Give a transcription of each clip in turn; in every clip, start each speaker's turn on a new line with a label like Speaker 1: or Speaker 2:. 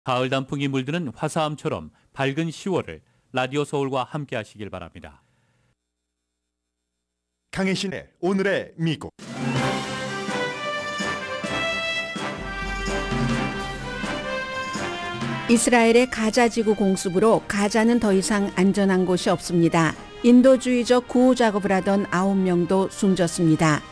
Speaker 1: 가을 단풍이 물드는 화사함처럼 밝은 10월을 라디오 서울과 함께 하시길 바랍니다.
Speaker 2: 강혜신의 오늘의 미국.
Speaker 3: 이스라엘의 가자지구 공습으로 가자는 더 이상 안전한 곳이 없습니다. 인도주의적 구호 작업을 하던 9명도 숨졌습니다.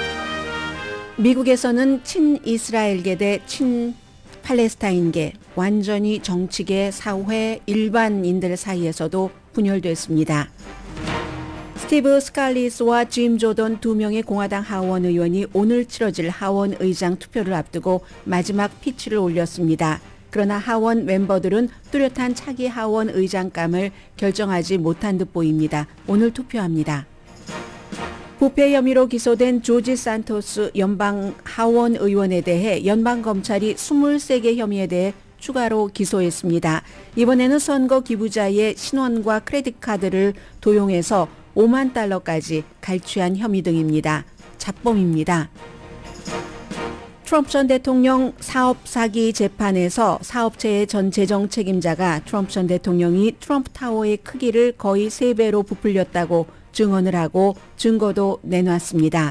Speaker 3: 미국에서는 친이스라엘계 대 친팔레스타인계, 완전히 정치계, 사회, 일반인들 사이에서도 분열됐습니다. 스티브 스칼리스와 짐 조던 2명의 공화당 하원 의원이 오늘 치러질 하원 의장 투표를 앞두고 마지막 피치를 올렸습니다. 그러나 하원 멤버들은 뚜렷한 차기 하원 의장감을 결정하지 못한 듯 보입니다. 오늘 투표합니다. 부패 혐의로 기소된 조지 산토스 연방 하원 의원에 대해 연방검찰이 23개 혐의에 대해 추가로 기소했습니다. 이번에는 선거 기부자의 신원과 크레딧 카드를 도용해서 5만 달러까지 갈취한 혐의 등입니다. 잡범입니다. 트럼프 전 대통령 사업 사기 재판에서 사업체의 전 재정 책임자가 트럼프 전 대통령이 트럼프 타워의 크기를 거의 3배로 부풀렸다고 증언을 하고 증거도 내놨습니다.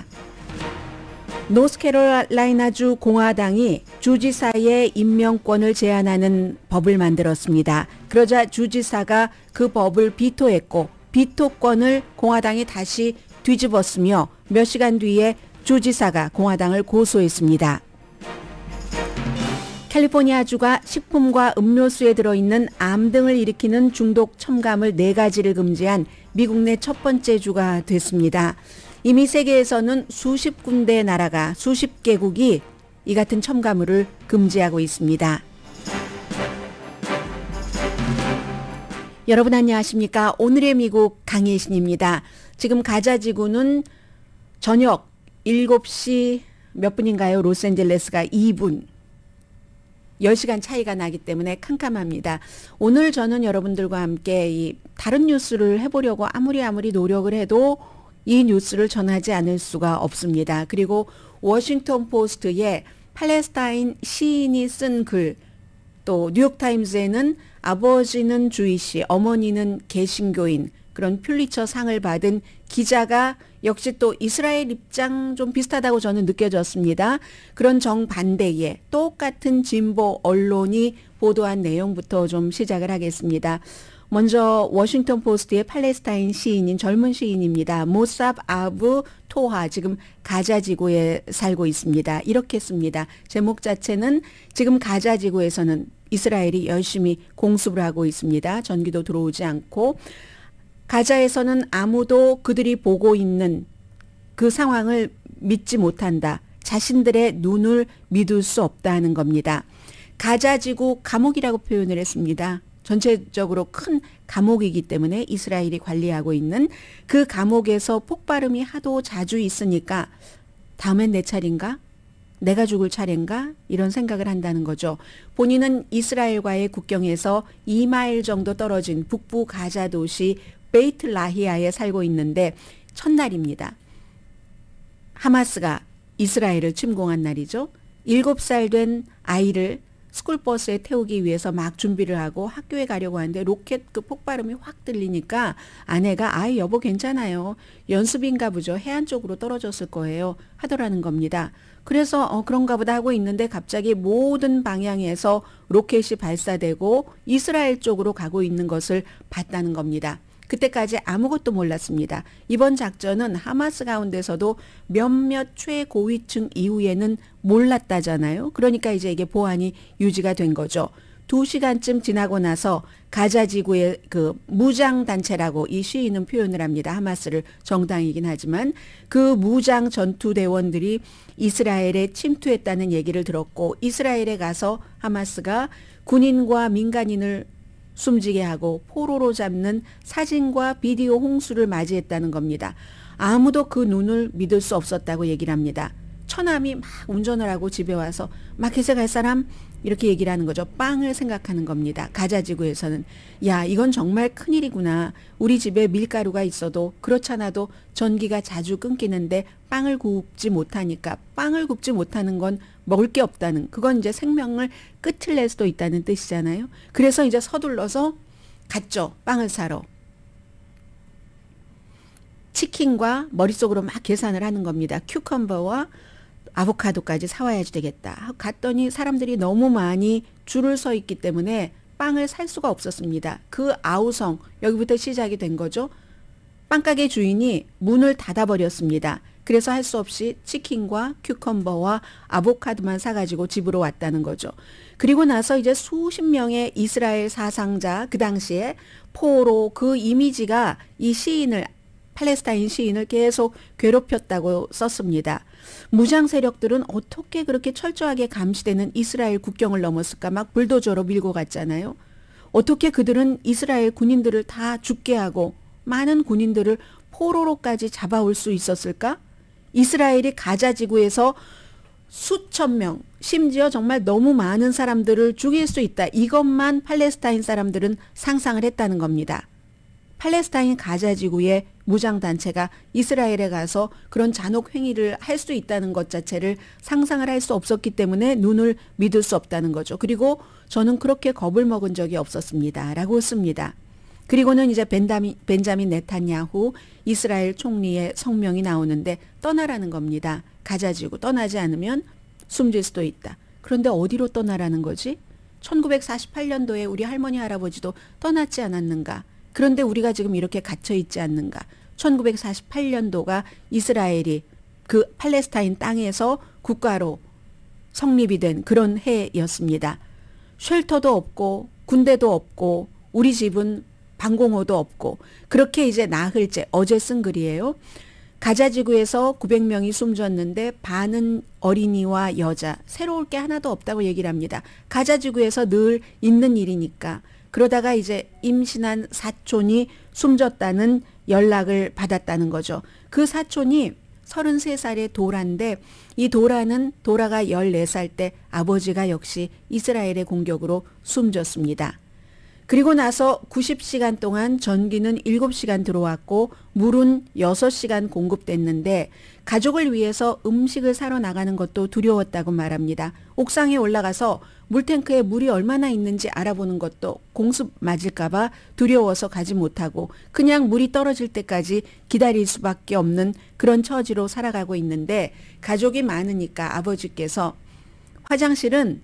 Speaker 3: 노스캐롤라이나주 공화당이 주지사의 임명권을 제한하는 법을 만들었습니다. 그러자 주지사가 그 법을 비토했고 비토권을 공화당이 다시 뒤집었으며 몇 시간 뒤에 주지사가 공화당을 고소했습니다. 캘리포니아주가 식품과 음료수에 들어있는 암 등을 일으키는 중독 첨가물 4가지를 금지한 미국 내 첫 번째 주가 됐습니다. 이미 세계에서는 수십 군데 나라가 수십 개국이 이 같은 첨가물을 금지하고 있습니다. 여러분 안녕하십니까? 오늘의 미국 강혜신입니다. 지금 가자지구는 저녁 7시 몇 분인가요? 로스앤젤레스가 2분. 10시간 차이가 나기 때문에 캄캄합니다. 오늘 저는 여러분들과 함께 이 다른 뉴스를 해보려고 아무리 노력을 해도 이 뉴스를 전하지 않을 수가 없습니다. 그리고 워싱턴 포스트에 팔레스타인 시인이 쓴 글, 또 뉴욕타임즈에는 아버지는 주이시, 어머니는 개신교인, 그런 퓰리처 상을 받은 기자가 역시 또 이스라엘 입장 좀 비슷하다고 저는 느껴졌습니다. 그런 정반대의 똑같은 진보 언론이 보도한 내용부터 좀 시작을 하겠습니다. 먼저 워싱턴 포스트의 팔레스타인 시인인 젊은 시인입니다. 모삽 아부 토하, 지금 가자지구에 살고 있습니다. 이렇게 씁니다. 제목 자체는 지금 가자지구에서는 이스라엘이 열심히 공습을 하고 있습니다. 전기도 들어오지 않고 가자에서는 아무도 그들이 보고 있는 그 상황을 믿지 못한다. 자신들의 눈을 믿을 수 없다는 겁니다. 가자지구 감옥이라고 표현을 했습니다. 전체적으로 큰 감옥이기 때문에 이스라엘이 관리하고 있는 그 감옥에서 폭발음이 하도 자주 있으니까 다음엔 내 차례인가? 내가 죽을 차례인가? 이런 생각을 한다는 거죠. 본인은 이스라엘과의 국경에서 2마일 정도 떨어진 북부 가자 도시 베이트 라히아에 살고 있는데 첫날입니다. 하마스가 이스라엘을 침공한 날이죠. 7살 된 아이를 스쿨버스에 태우기 위해서 막 준비를 하고 학교에 가려고 하는데 로켓 그 폭발음이 확 들리니까 아내가 아이 여보 괜찮아요. 연습인가 보죠. 해안 쪽으로 떨어졌을 거예요. 하더라는 겁니다. 그래서 그런가 보다 하고 있는데 갑자기 모든 방향에서 로켓이 발사되고 이스라엘 쪽으로 가고 있는 것을 봤다는 겁니다. 그때까지 아무것도 몰랐습니다. 이번 작전은 하마스 가운데서도 몇몇 최고위층 이후에는 몰랐다잖아요. 그러니까 이제 이게 보안이 유지가 된 거죠. 2시간쯤 지나고 나서 가자지구의 그 무장단체라고 이 시인은 표현을 합니다. 하마스를 정당이긴 하지만 그 무장 전투대원들이 이스라엘에 침투했다는 얘기를 들었고 이스라엘에 가서 하마스가 군인과 민간인을 숨지게 하고 포로로 잡는 사진과 비디오 홍수를 맞이했다는 겁니다. 아무도 그 눈을 믿을 수 없었다고 얘기를 합니다. 처남이 막 운전을 하고 집에 와서 마켓에 갈 사람 이렇게 얘기를 하는 거죠. 빵을 생각하는 겁니다. 가자지구에서는 야 이건 정말 큰일이구나. 우리 집에 밀가루가 있어도 그렇잖아도 전기가 자주 끊기는데 빵을 굽지 못하니까 빵을 굽지 못하는 건 먹을 게 없다는, 그건 이제 생명을 끝을 낼 수도 있다는 뜻이잖아요. 그래서 이제 서둘러서 갔죠. 빵을 사러. 치킨과 머릿속으로 막 계산을 하는 겁니다. 큐컴버와 아보카도까지 사와야지 되겠다. 갔더니 사람들이 너무 많이 줄을 서 있기 때문에 빵을 살 수가 없었습니다. 그 아우성, 여기부터 시작이 된 거죠. 빵가게 주인이 문을 닫아버렸습니다. 그래서 할 수 없이 치킨과 큐컴버와 아보카도만 사가지고 집으로 왔다는 거죠. 그리고 나서 이제 수십 명의 이스라엘 사상자, 그 당시에 포로, 그 이미지가 이 시인을, 팔레스타인 시인을 계속 괴롭혔다고 썼습니다. 무장 세력들은 어떻게 그렇게 철저하게 감시되는 이스라엘 국경을 넘었을까? 막 불도저로 밀고 갔잖아요. 어떻게 그들은 이스라엘 군인들을 다 죽게 하고 많은 군인들을 포로로까지 잡아올 수 있었을까? 이스라엘이 가자 지구에서 수천 명, 심지어 정말 너무 많은 사람들을 죽일 수 있다. 이것만 팔레스타인 사람들은 상상을 했다는 겁니다. 팔레스타인 가자 지구의 무장단체가 이스라엘에 가서 그런 잔혹 행위를 할 수 있다는 것 자체를 상상을 할 수 없었기 때문에 눈을 믿을 수 없다는 거죠. 그리고 저는 그렇게 겁을 먹은 적이 없었습니다. 라고 씁니다. 그리고는 이제 벤자민 네탄야후 이스라엘 총리의 성명이 나오는데 떠나라는 겁니다. 가자 지구 떠나지 않으면 숨질 수도 있다. 그런데 어디로 떠나라는 거지? 1948년도에 우리 할머니 할아버지도 떠났지 않았는가? 그런데 우리가 지금 이렇게 갇혀 있지 않는가? 1948년도가 이스라엘이 그 팔레스타인 땅에서 국가로 성립이 된 그런 해였습니다. 쉘터도 없고 군대도 없고 우리 집은 방공호도 없고 그렇게 이제 나흘째, 어제 쓴 글이에요. 가자 지구에서 900명이 숨졌는데 반은 어린이와 여자, 새로울 게 하나도 없다고 얘기를 합니다. 가자 지구에서 늘 있는 일이니까. 그러다가 이제 임신한 사촌이 숨졌다는 연락을 받았다는 거죠. 그 사촌이 33살의 도라인데 이 도라가 14살 때 아버지가 역시 이스라엘의 공격으로 숨졌습니다. 그리고 나서 90시간 동안 전기는 7시간 들어왔고 물은 6시간 공급됐는데 가족을 위해서 음식을 사러 나가는 것도 두려웠다고 말합니다. 옥상에 올라가서 물탱크에 물이 얼마나 있는지 알아보는 것도 공습 맞을까 봐 두려워서 가지 못하고 그냥 물이 떨어질 때까지 기다릴 수밖에 없는 그런 처지로 살아가고 있는데 가족이 많으니까 아버지께서 화장실은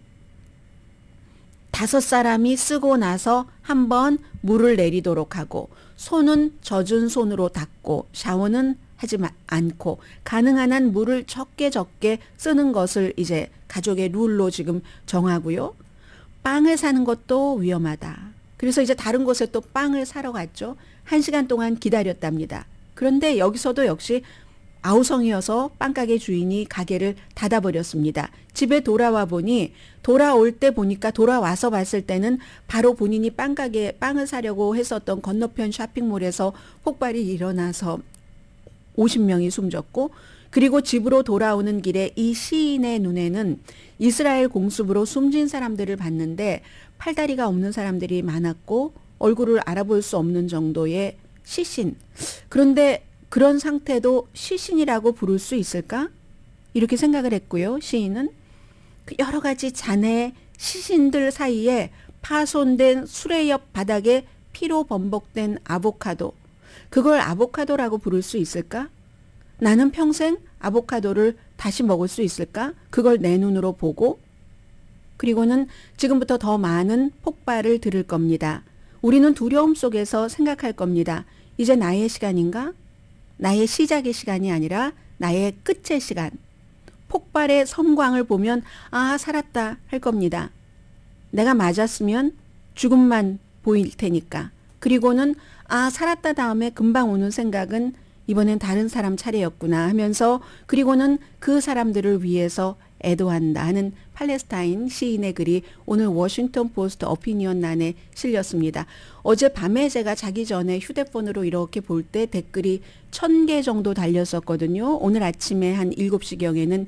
Speaker 3: 5사람이 쓰고 나서 한번 물을 내리도록 하고 손은 젖은 손으로 닦고 샤워는 하지 않고 가능한 한 물을 적게 쓰는 것을 이제 가족의 룰로 지금 정하고요. 빵을 사는 것도 위험하다. 그래서 이제 다른 곳에 또 빵을 사러 갔죠. 1시간 동안 기다렸답니다. 그런데 여기서도 역시 아우성이어서 빵가게 주인이 가게를 닫아버렸습니다. 집에 돌아와 보니 돌아올 때 보니까 돌아와서 봤을 때는 바로 본인이 빵가게에 빵을 사려고 했었던 건너편 쇼핑몰에서 폭발이 일어나서 50명이 숨졌고 그리고 집으로 돌아오는 길에 이 시인의 눈에는 이스라엘 공습으로 숨진 사람들을 봤는데 팔다리가 없는 사람들이 많았고 얼굴을 알아볼 수 없는 정도의 시신. 그런데 그런 상태도 시신이라고 부를 수 있을까? 이렇게 생각을 했고요. 시인은 여러 가지 잔해 시신들 사이에 파손된 수레옆 바닥에 피로 범벅된 아보카도. 그걸 아보카도라고 부를 수 있을까? 나는 평생 아보카도를 다시 먹을 수 있을까? 그걸 내 눈으로 보고 그리고는 지금부터 더 많은 폭발을 들을 겁니다. 우리는 두려움 속에서 생각할 겁니다. 이제 나의 시간인가? 나의 시작의 시간이 아니라 나의 끝의 시간. 폭발의 섬광을 보면 아 살았다 할 겁니다. 내가 맞았으면 죽음만 보일 테니까. 그리고는 아 살았다 다음에 금방 오는 생각은 이번엔 다른 사람 차례였구나 하면서 그리고는 그 사람들을 위해서 애도한다 하는 팔레스타인 시인의 글이 오늘 워싱턴 포스트 오피니언란에 실렸습니다. 어젯밤에 제가 자기 전에 휴대폰으로 이렇게 볼 때 댓글이 1000개 정도 달렸었거든요. 오늘 아침에 한 7시경에는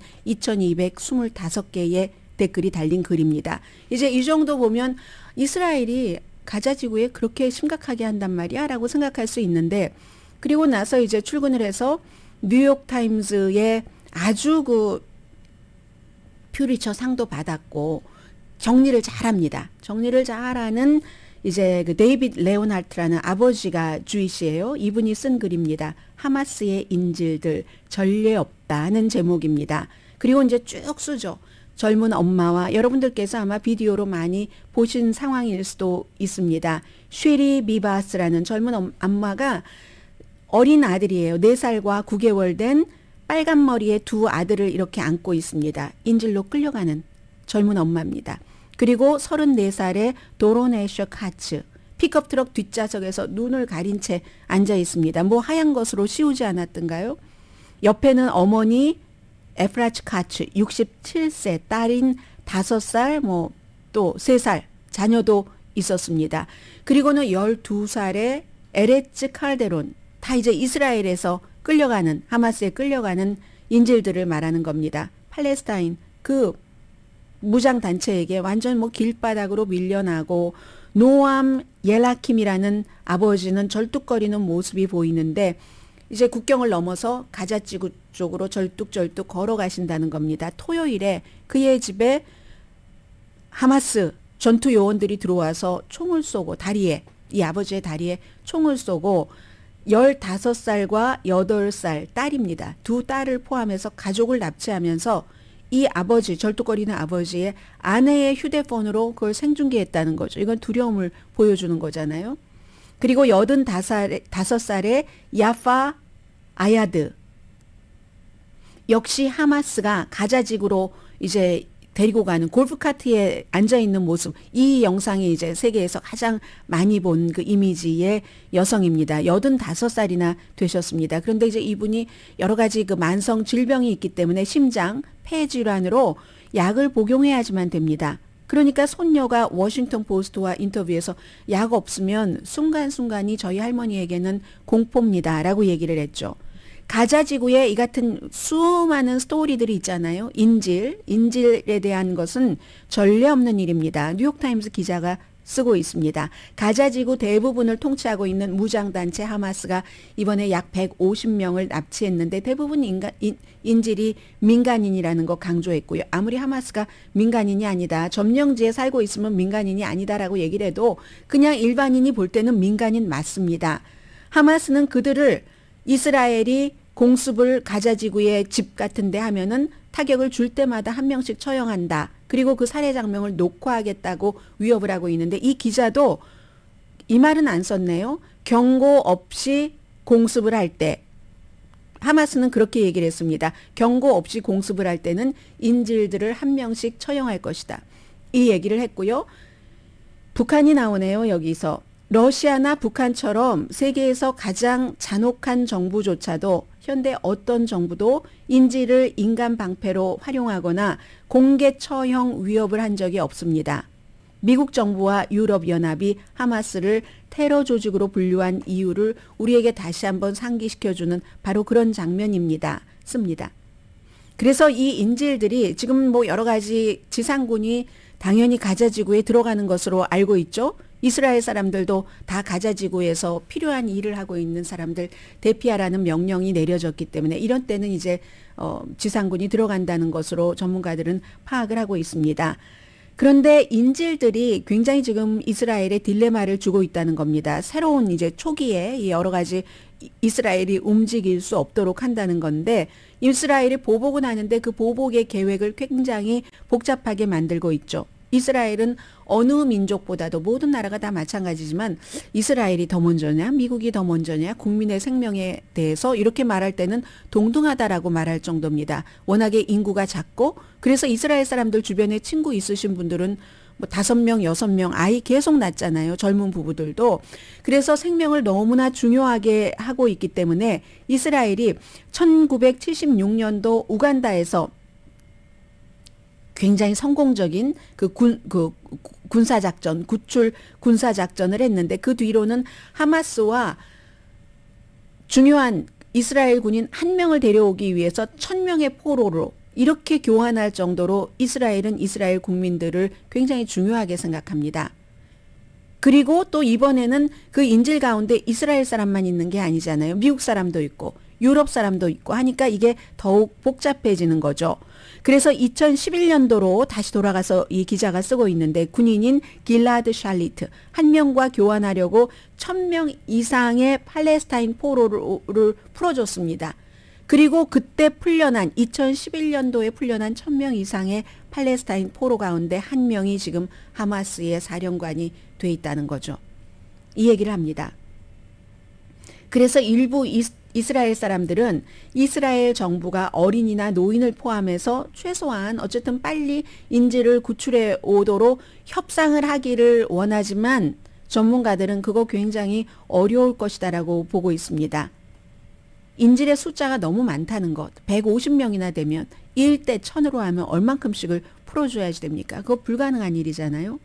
Speaker 3: 2225개의 댓글이 달린 글입니다. 이제 이 정도 보면 이스라엘이 가자 지구에 그렇게 심각하게 한단 말이야 라고 생각할 수 있는데 그리고 나서 이제 출근을 해서 뉴욕타임즈에 아주 그 퓨리처 상도 받았고 정리를 잘합니다. 정리를 잘하는 이제 그 데이빗 레오나르트라는 아버지가 주이시예요. 이분이 쓴 글입니다. 하마스의 인질들 전례 없다는 제목입니다. 그리고 이제 쭉 쓰죠. 젊은 엄마와 여러분들께서 아마 비디오로 많이 보신 상황일 수도 있습니다. 쉐리 비바스라는 젊은 엄마가 어린 아들이에요. 4살과 9개월 된 빨간 머리의 두 아들을 이렇게 안고 있습니다. 인질로 끌려가는 젊은 엄마입니다. 그리고 34살의 도로네셔 카츠 픽업 트럭 뒷좌석에서 눈을 가린 채 앉아 있습니다. 뭐 하얀 것으로 씌우지 않았던가요? 옆에는 어머니 에프라츠 카츠 67세 딸인 5살 뭐 또 3살 자녀도 있었습니다. 그리고는 12살의 에레츠 칼데론 다 이제 이스라엘에서 끌려가는 하마스에 끌려가는 인질들을 말하는 겁니다. 팔레스타인 그 무장단체에게 완전 뭐 길바닥으로 밀려나고 노암 옐라킴이라는 아버지는 절뚝거리는 모습이 보이는데 이제 국경을 넘어서 가자지구 쪽으로 절뚝절뚝 걸어가신다는 겁니다. 토요일에 그의 집에 하마스 전투 요원들이 들어와서 총을 쏘고 다리에 이 아버지의 다리에 총을 쏘고 15살과 8살 딸입니다. 두 딸을 포함해서 가족을 납치하면서 이 아버지 절뚝거리는 아버지의 아내의 휴대폰으로 그걸 생중계했다는 거죠. 이건 두려움을 보여주는 거잖아요. 그리고 85살의 야파 아야드 역시 하마스가 가자지구로 이제 데리고 가는 골프카트에 앉아있는 모습 이 영상이 이제 세계에서 가장 많이 본 그 이미지의 여성입니다. 85살이나 되셨습니다. 그런데 이제 이분이 여러 가지 그 만성 질병이 있기 때문에 심장, 폐 질환으로 약을 복용해야지만 됩니다. 그러니까 손녀가 워싱턴 포스트와 인터뷰에서 약 없으면 순간순간이 저희 할머니에게는 공포입니다. 라고 얘기를 했죠. 가자 지구에 이 같은 수많은 스토리들이 있잖아요. 인질에 대한 것은 전례 없는 일입니다. 뉴욕타임스 기자가 쓰고 있습니다. 가자 지구 대부분을 통치하고 있는 무장단체 하마스가 이번에 약 150명을 납치했는데 대부분 인질이 민간인이라는 거 강조했고요. 아무리 하마스가 민간인이 아니다. 점령지에 살고 있으면 민간인이 아니다라고 얘기를 해도 그냥 일반인이 볼 때는 민간인 맞습니다. 하마스는 그들을 이스라엘이 공습을 가자지구의 집 같은 데 하면은 타격을 줄 때마다 한 명씩 처형한다. 그리고 그 살해 장면을 녹화하겠다고 위협을 하고 있는데 이 기자도 이 말은 안 썼네요. 경고 없이 공습을 할 때 하마스는 그렇게 얘기를 했습니다. 경고 없이 공습을 할 때는 인질들을 한 명씩 처형할 것이다. 이 얘기를 했고요. 북한이 나오네요. 여기서. 러시아나 북한처럼 세계에서 가장 잔혹한 정부조차도 현대 어떤 정부도 인질을 인간 방패로 활용하거나 공개 처형 위협을 한 적이 없습니다. 미국 정부와 유럽연합이 하마스를 테러 조직으로 분류한 이유를 우리에게 다시 한번 상기시켜주는 바로 그런 장면입니다. 씁니다. 그래서 이 인질들이 지금 뭐 여러 가지 지상군이 당연히 가자지구에 들어가는 것으로 알고 있죠. 이스라엘 사람들도 다 가자지구에서 필요한 일을 하고 있는 사람들 대피하라는 명령이 내려졌기 때문에 이런 때는 이제 지상군이 들어간다는 것으로 전문가들은 파악을 하고 있습니다. 그런데 인질들이 굉장히 지금 이스라엘에 딜레마를 주고 있다는 겁니다. 새로운 이제 초기에 여러 가지 이스라엘이 움직일 수 없도록 한다는 건데 이스라엘이 보복은 하는데 그 보복의 계획을 굉장히 복잡하게 만들고 있죠. 이스라엘은 어느 민족보다도 모든 나라가 다 마찬가지지만 이스라엘이 더 먼저냐 미국이 더 먼저냐 국민의 생명에 대해서 이렇게 말할 때는 동등하다라고 말할 정도입니다. 워낙에 인구가 작고 그래서 이스라엘 사람들 주변에 친구 있으신 분들은 뭐 5명, 6명 아이 계속 낳잖아요. 젊은 부부들도. 그래서 생명을 너무나 중요하게 하고 있기 때문에 이스라엘이 1976년도 우간다에서 굉장히 성공적인 군사작전, 구출 군사작전을 했는데 그 뒤로는 하마스와 중요한 이스라엘 군인 1명을 데려오기 위해서 1000명의 포로로 이렇게 교환할 정도로 이스라엘은 이스라엘 국민들을 굉장히 중요하게 생각합니다. 그리고 또 이번에는 그 인질 가운데 이스라엘 사람만 있는 게 아니잖아요. 미국 사람도 있고 유럽 사람도 있고 하니까 이게 더욱 복잡해지는 거죠. 그래서 2011년도로 다시 돌아가서 이 기자가 쓰고 있는데 군인인 길라드 샬리트 한 명과 교환하려고 1000명 이상의 팔레스타인 포로를 풀어줬습니다. 그리고 그때 풀려난 2011년도에 풀려난 1000명 이상의 팔레스타인 포로 가운데 한 명이 지금 하마스의 사령관이 돼 있다는 거죠. 이 얘기를 합니다. 그래서 일부 이스라엘 사람들은 이스라엘 정부가 어린이나 노인을 포함해서 최소한 어쨌든 빨리 인질을 구출해 오도록 협상을 하기를 원하지만 전문가들은 그거 굉장히 어려울 것이다라고 보고 있습니다. 인질의 숫자가 너무 많다는 것, 150명이나 되면 1대 1000으로 하면 얼만큼씩을 풀어줘야지 됩니까? 그거 불가능한 일이잖아요.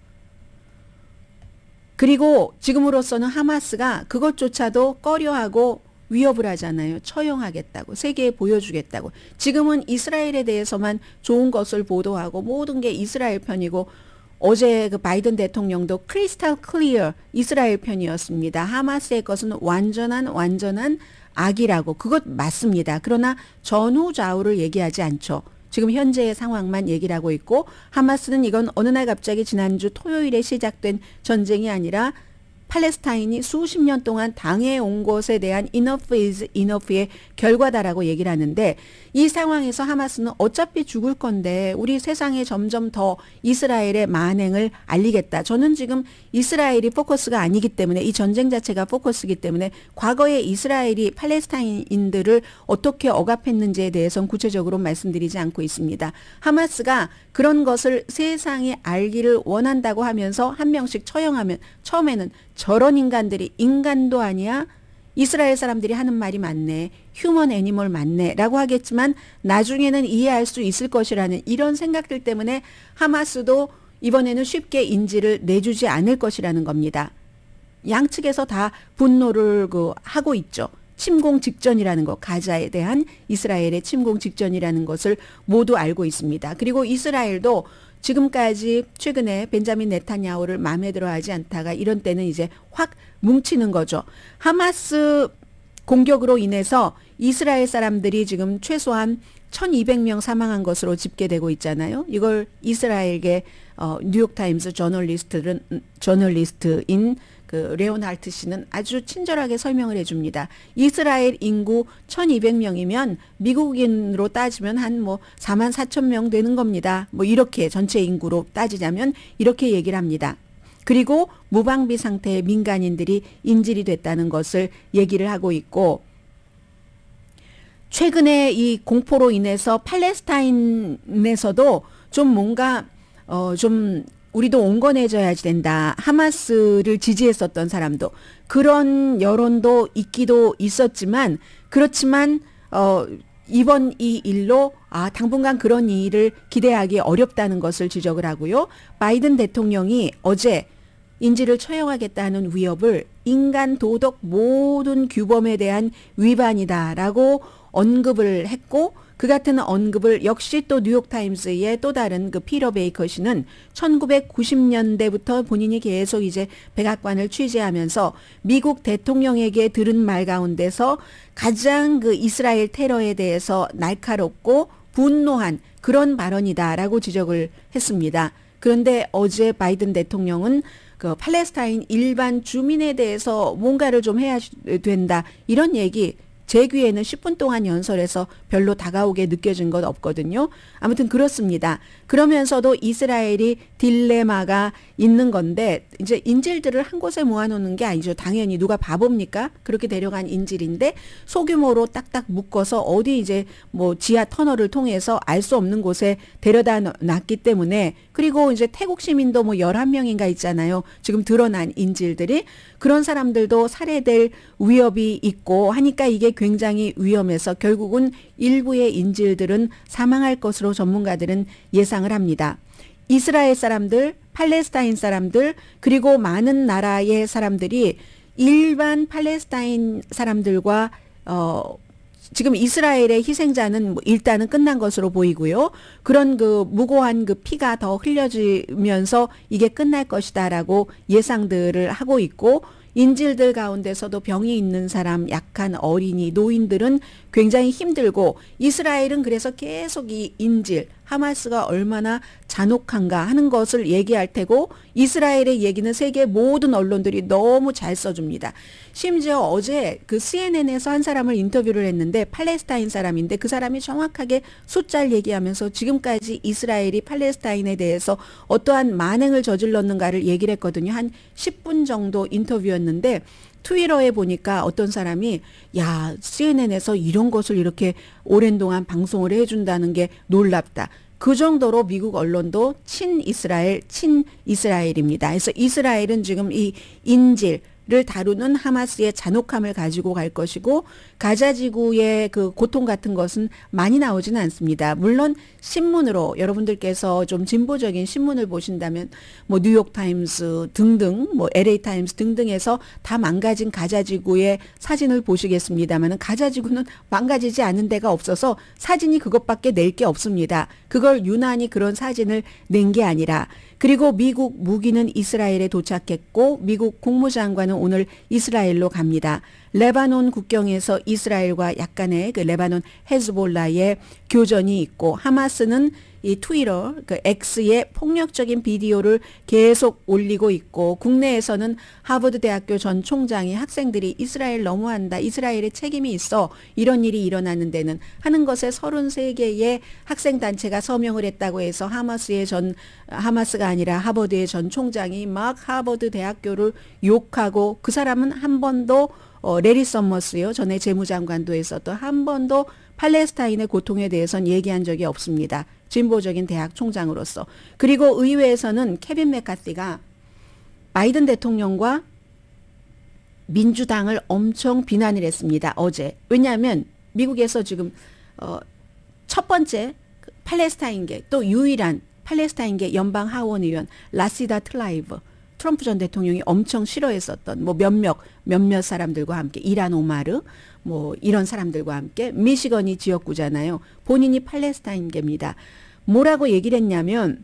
Speaker 3: 그리고 지금으로서는 하마스가 그것조차도 꺼려하고 위협을 하잖아요. 처형하겠다고, 세계에 보여주겠다고. 지금은 이스라엘에 대해서만 좋은 것을 보도하고 모든 게 이스라엘 편이고 어제 그 바이든 대통령도 크리스탈 클리어 이스라엘 편이었습니다. 하마스의 것은 완전한 악이라고. 그것 맞습니다. 그러나 전후 좌우를 얘기하지 않죠. 지금 현재의 상황만 얘기를 하고 있고 하마스는 이건 어느 날 갑자기 지난주 토요일에 시작된 전쟁이 아니라 팔레스타인이 수십 년 동안 당해온 것에 대한 enough is enough의 결과다라고 얘기를 하는데 이 상황에서 하마스는 어차피 죽을 건데 우리 세상에 점점 더 이스라엘의 만행을 알리겠다. 저는 지금 이스라엘이 포커스가 아니기 때문에 이 전쟁 자체가 포커스이기 때문에 과거에 이스라엘이 팔레스타인인들을 어떻게 억압했는지에 대해서는 구체적으로 말씀드리지 않고 있습니다. 하마스가 그런 것을 세상이 알기를 원한다고 하면서 한 명씩 처형하면 처음에는 저런 인간들이 인간도 아니야? 이스라엘 사람들이 하는 말이 맞네. 휴먼 애니멀 맞네. 라고 하겠지만 나중에는 이해할 수 있을 것이라는 이런 생각들 때문에 하마스도 이번에는 쉽게 인질을 내주지 않을 것이라는 겁니다. 양측에서 다 분노를 하고 있죠. 침공 직전이라는 것, 가자에 대한 이스라엘의 침공 직전이라는 것을 모두 알고 있습니다. 그리고 이스라엘도 지금까지 최근에 벤자민 네타냐후를 마음에 들어 하지 않다가 이런 때는 이제 확 뭉치는 거죠. 하마스 공격으로 인해서 이스라엘 사람들이 지금 최소한 1200명 사망한 것으로 집계되고 있잖아요. 이걸 이스라엘계 뉴욕타임스 저널리스트인 그 레오나르트 씨는 아주 친절하게 설명을 해줍니다. 이스라엘 인구 1200명이면 미국인으로 따지면 한 4만 4천 명 되는 겁니다. 이렇게 전체 인구로 따지자면 이렇게 얘기를 합니다. 그리고 무방비 상태의 민간인들이 인질이 됐다는 것을 얘기를 하고 있고 최근에 이 공포로 인해서 팔레스타인에서도 좀 뭔가 좀 우리도 온건해져야지 된다. 하마스를 지지했었던 사람도 그런 여론도 있기도 있었지만 그렇지만 이번 이 일로 당분간 그런 일을 기대하기 어렵다는 것을 지적을 하고요. 바이든 대통령이 어제 인질을 처형하겠다는 위협을 인간 도덕 모든 규범에 대한 위반이다라고 언급을 했고 그 같은 언급을 역시 또 뉴욕타임스의 또 다른 그 피터 베이커 씨는 1990년대부터 본인이 계속 이제 백악관을 취재하면서 미국 대통령에게 들은 말 가운데서 가장 그 이스라엘 테러에 대해서 날카롭고 분노한 그런 발언이다라고 지적을 했습니다. 그런데 어제 바이든 대통령은 그 팔레스타인 일반 주민에 대해서 뭔가를 좀 해야 된다 이런 얘기 제 귀에는 10분 동안 연설해서 별로 다가오게 느껴진 건 없거든요. 아무튼 그렇습니다. 그러면서도 이스라엘이 딜레마가 있는 건데 이제 인질들을 한 곳에 모아놓는 게 아니죠. 당연히 누가 바보입니까? 그렇게 데려간 인질인데 소규모로 딱딱 묶어서 어디 이제 지하 터널을 통해서 알 수 없는 곳에 데려다 놨기 때문에 그리고 이제 태국 시민도 11명인가 있잖아요. 지금 드러난 인질들이 그런 사람들도 살해될 위협이 있고 하니까 이게 굉장히 위험해서 결국은 일부의 인질들은 사망할 것으로 전문가들은 예상을 합니다. 이스라엘 사람들, 팔레스타인 사람들, 그리고 많은 나라의 사람들이 일반 팔레스타인 사람들과 지금 이스라엘의 희생자는 뭐 일단은 끝난 것으로 보이고요. 그런 그 무고한 그 피가 더 흘려지면서 이게 끝날 것이다라고 예상들을 하고 있고, 인질들 가운데서도 병이 있는 사람, 약한 어린이, 노인들은 굉장히 힘들고, 이스라엘은 그래서 계속 이 인질, 하마스가 얼마나 잔혹한가 하는 것을 얘기할 테고, 이스라엘의 얘기는 세계 모든 언론들이 너무 잘 써줍니다. 심지어 어제 그 CNN에서 한 사람을 인터뷰를 했는데, 팔레스타인 사람인데 그 사람이 정확하게 숫자를 얘기하면서 지금까지 이스라엘이 팔레스타인에 대해서 어떠한 만행을 저질렀는가를 얘기를 했거든요. 한 10분 정도 인터뷰였는데, 트위터에 보니까 어떤 사람이 야, CNN에서 이런 것을 이렇게 오랜 동안 방송을 해준다는 게 놀랍다. 그 정도로 미국 언론도 친이스라엘입니다. 그래서 이스라엘은 지금 이 인질을 다루는 하마스의 잔혹함을 가지고 갈 것이고, 가자 지구의 그 고통 같은 것은 많이 나오지는 않습니다. 물론 신문으로 여러분들께서 좀 진보적인 신문을 보신다면 뭐 뉴욕 타임스 등등, 뭐 LA 타임스 등등에서 다 망가진 가자 지구의 사진을 보시겠습니다만, 가자 지구는 망가지지 않은 데가 없어서 사진이 그것밖에 낼 게 없습니다. 그걸 유난히 그런 사진을 낸 게 아니라, 그리고 미국 무기는 이스라엘에 도착했고, 미국 국무장관은 오늘 이스라엘로 갑니다. 레바논 국경에서 이스라엘과 약간의 그 레바논 헤즈볼라의 교전이 있고, 하마스는 이 트위터, 그 X의 폭력적인 비디오를 계속 올리고 있고, 국내에서는 하버드 대학교 전 총장이 학생들이 이스라엘 너무한다, 이스라엘에 책임이 있어, 이런 일이 일어나는 데는 하는 것에 33개의 학생단체가 서명을 했다고 해서 하마스가 아니라 하버드의 전 총장이 막 하버드 대학교를 욕하고, 그 사람은 한 번도 레리 서머스요, 전에 재무장관도 했었던, 한 번도 팔레스타인의 고통에 대해서는 얘기한 적이 없습니다. 진보적인 대학 총장으로서. 그리고 의회에서는 케빈 맥카티가 바이든 대통령과 민주당을 엄청 비난을 했습니다. 어제. 왜냐하면 미국에서 지금 첫 번째 팔레스타인계, 또 유일한 팔레스타인계 연방 하원 의원 라시다 트라이브, 트럼프 전 대통령이 엄청 싫어했었던 뭐 몇몇 사람들과 함께, 이란 오마르 뭐 이런 사람들과 함께, 미시건이 지역구잖아요. 본인이 팔레스타인계입니다. 뭐라고 얘기를 했냐면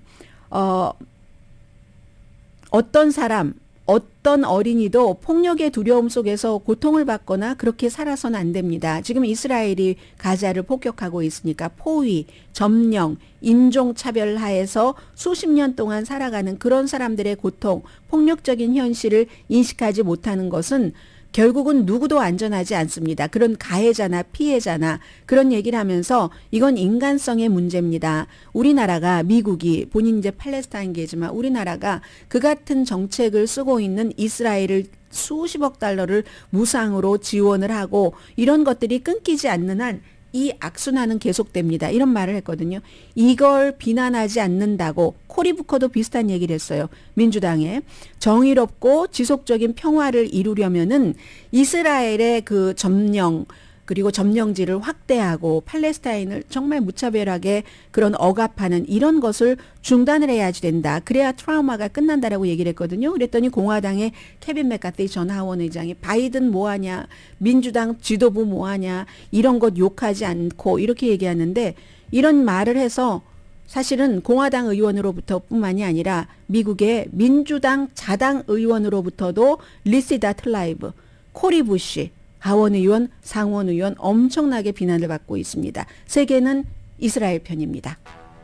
Speaker 3: 어떤 사람, 어떤 어린이도 폭력의 두려움 속에서 고통을 받거나 그렇게 살아서는 안 됩니다. 지금 이스라엘이 가자를 폭격하고 있으니까 포위, 점령, 인종차별 하에서 수십 년 동안 살아가는 그런 사람들의 고통, 폭력적인 현실을 인식하지 못하는 것은 결국은 누구도 안전하지 않습니다. 그런 가해자나 피해자나 그런 얘기를 하면서 이건 인간성의 문제입니다. 우리나라가, 미국이, 본인 이제 팔레스타인계지만 우리나라가 그 같은 정책을 쓰고 있는 이스라엘을 수십억 달러를 무상으로 지원을 하고 이런 것들이 끊기지 않는 한 이 악순환은 계속됩니다. 이런 말을 했거든요. 이걸 비난하지 않는다고 코리 부커도 비슷한 얘기를 했어요. 민주당에 정의롭고 지속적인 평화를 이루려면은 이스라엘의 그 점령, 그리고 점령지를 확대하고 팔레스타인을 정말 무차별하게 그런 억압하는 이런 것을 중단을 해야지 된다. 그래야 트라우마가 끝난다라고 얘기를 했거든요. 그랬더니 공화당의 케빈 맥카티 전 하원 의장이 바이든 뭐하냐, 민주당 지도부 뭐하냐, 이런 것 욕하지 않고 이렇게 얘기하는데, 이런 말을 해서 사실은 공화당 의원으로부터 뿐만이 아니라 미국의 민주당 자당 의원으로부터도 리시다 트라이브, 코리 부시, 하원의원, 상원의원 엄청나게 비난을 받고 있습니다. 세계는 이스라엘 편입니다.